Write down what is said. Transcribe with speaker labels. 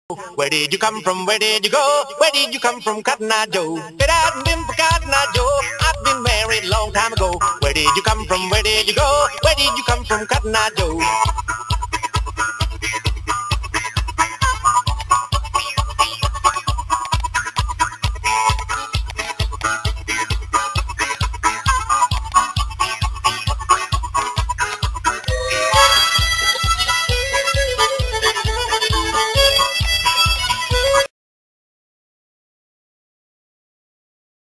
Speaker 1: Where did you come from? Where did you go? Where did you come from, Cotton Eye Joe? It hadn't been for Cotton Eye Joe, I've been married a long time ago. Where did you come from? Where did you go? Where did you come from, Cotton Eye Joe?